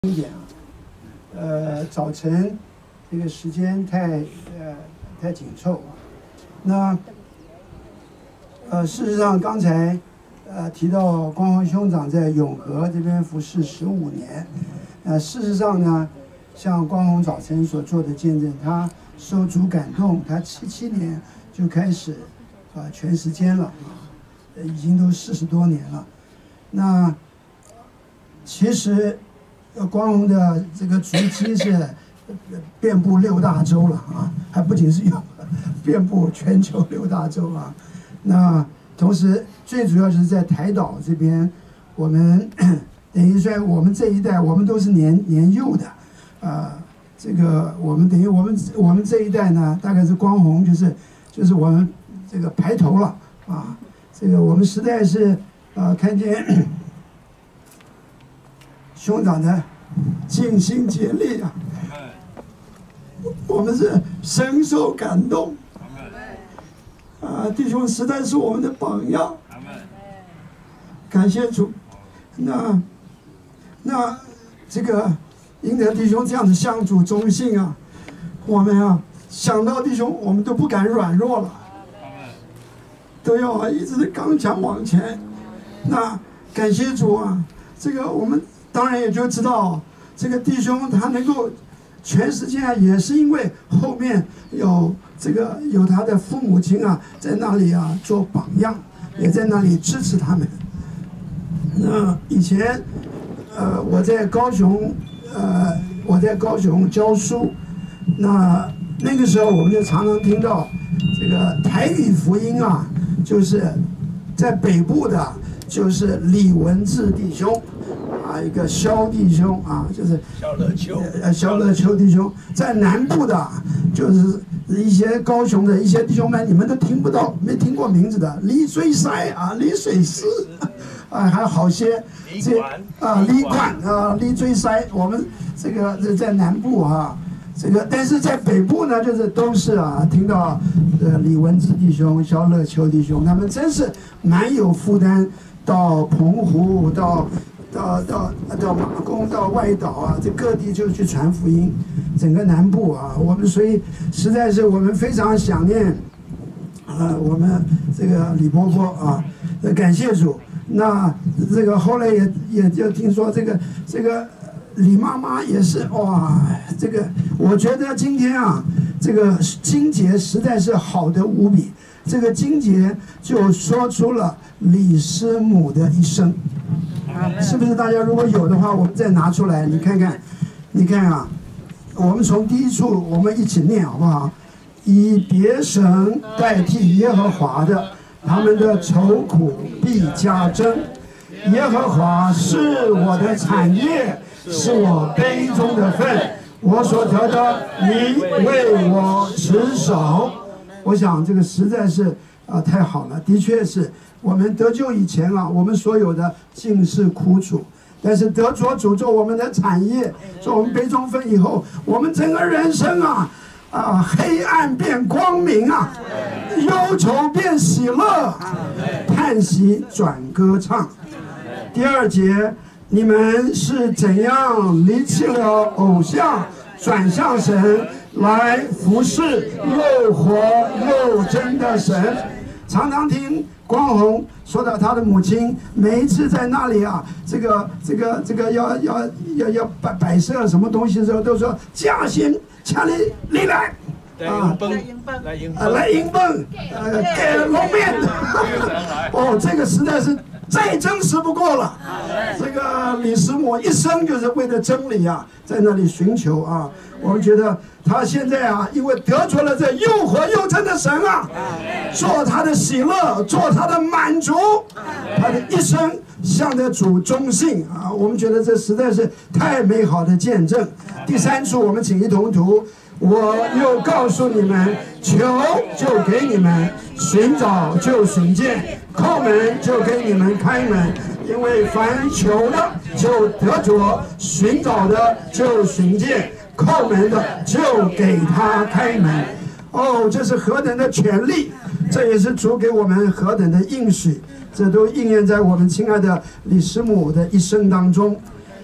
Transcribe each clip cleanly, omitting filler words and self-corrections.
一点啊，早晨这个时间太紧凑啊。那事实上刚才提到光宏兄长在永和这边服侍15年，事实上呢，像光宏早晨所做的见证，他受主感动，他77年就开始全时间了已经都40多年了。那其实光宏的这个足迹是遍布6大洲了啊，还不仅是遍布全球6大洲啊。那同时最主要就是在台岛这边，我们等于说我们这一代，我们都是年幼的，这个我们等于我们这一代呢，大概是光宏就是我们这个排头了啊。这个我们实在是看见兄长的尽心竭力啊，我们是深受感动。弟兄实在是我们的榜样。感谢主。那这个英德弟兄这样子向主忠信啊，我们想到弟兄，我们都不敢软弱了，都要一直刚强往前。那感谢主啊，这个我们当然也就知道，这个弟兄他能够全时间也是因为后面有他的父母亲在那里做榜样，也在那里支持他们。那以前我在高雄教书，那个时候我们就常常听到这个台语福音就是在北部的，就是李文志弟兄。一个肖弟兄就是肖乐秋弟兄，在南部的，就是一些高雄的一些弟兄们，你们都听不到，没听过名字的李水塞李水师还有好些李款李水塞，我们这个在南部这个但是在北部呢，就是都是听到李文志弟兄、肖乐秋弟兄，他们真是蛮有负担，到澎湖到马公到外岛这各地就去传福音，整个南部我们所以实在是我们非常想念我们这个李伯伯感谢主。那这个后来也就听说这个李妈妈也是这个我觉得今天这个经节实在是好的无比，这个经节就说出了李师母的一生。是不是大家如果有的话，我们再拿出来，你看看，我们从第一处我们一起念好不好？以别神代替耶和华的，他们的愁苦必加增。耶和华是我的产业，是我杯中的份，我所得的，你为我持守。我想这个实在是太好了，的确是。我们得救以前我们所有的尽是苦楚，但是得着主做我们的产业，做我们杯中分以后，我们整个人生黑暗变光明忧愁变喜乐，叹息转歌唱。第2节，你们是怎样离弃了偶像，转向神，来服侍又活又真的神。常常听光宏说到他的母亲，每一次在那里这个要摆设什么东西的时候，都说嘉兴请你来来迎奔给龙面这个实在是再真实不过了。这个李师母一生就是为了真理在那里寻求我们觉得他现在因为得着了这又活又真的神做他的喜乐，做他的满足，他的一生向着主忠信我们觉得这实在是太美好的见证。第3处我们请一同读，我又告诉你们，求就给你们，寻找就寻见，叩门就给你们开门。因为凡求的就得着，寻找的就寻见，叩门的就给他开门。这是何等的权利，这也是主给我们何等的应许，这都应验在我们亲爱的李师母的一生当中。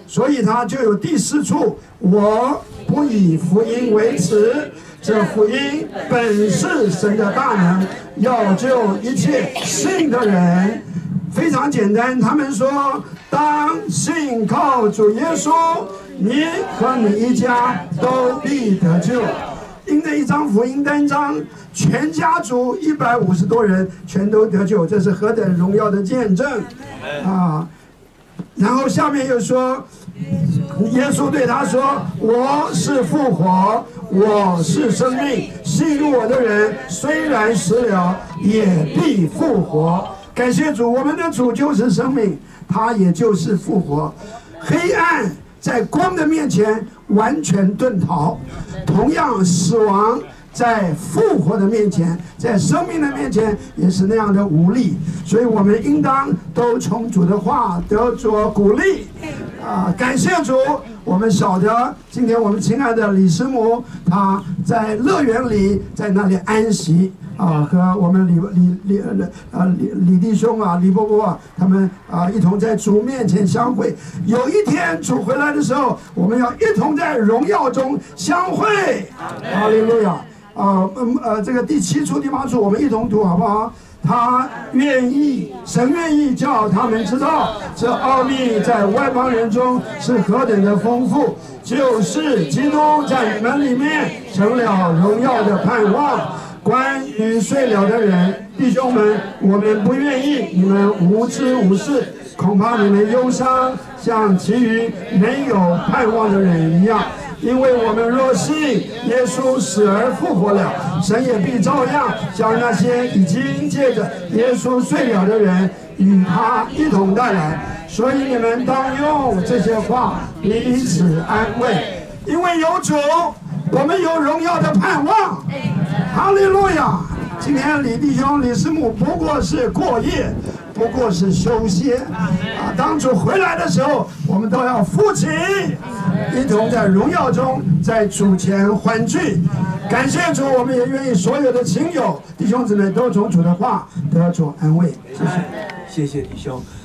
所以他就有第4处，我不以福音为耻，这福音本是神的大能，要救一切信的人。非常简单，他们说，当信靠主耶稣，你和你一家都必得救。因着一张福音单张，全家族150多人全都得救，这是何等荣耀的见证啊！然后下面又说，耶稣对他说：“我是复活，我是生命，信入我的人，虽然死了，也必复活。”感谢主，我们的主就是生命，他也就是复活。黑暗在光的面前完全遁逃，同样死亡在复活的面前，在生命的面前也是那样的无力。所以我们应当都从主的话得着鼓励感谢主。我们晓得今天我们亲爱的李师母，她在乐园里，在那里安息和我们李弟兄李伯伯他们一同在主面前相会。有一天主回来的时候，我们要一同在荣耀中相会。哈利路亚！这个第7处、第8处，我们一同读好不好？他愿意，神愿意叫他们知道，这奥秘在外邦人中是何等的丰富，就是基督在你们里面成了荣耀的盼望。关于睡了的人，弟兄们，我们不愿意你们无知无事，恐怕你们忧伤，像其余没有盼望的人一样。因为我们若信耶稣死而复活了，神也必照样将那些已经借着耶稣睡了的人与他一同带来。所以你们当用这些话彼此安慰，因为有主，我们有荣耀的盼望。哈利路亚！今天李弟兄、李师母不过是过夜，不过是休歇当主回来的时候，我们都要扶起，一同在荣耀中，在主前欢聚。感谢主，我们也愿意所有的亲友、弟兄姊妹都从主的话得着安慰。谢谢， 谢谢弟兄。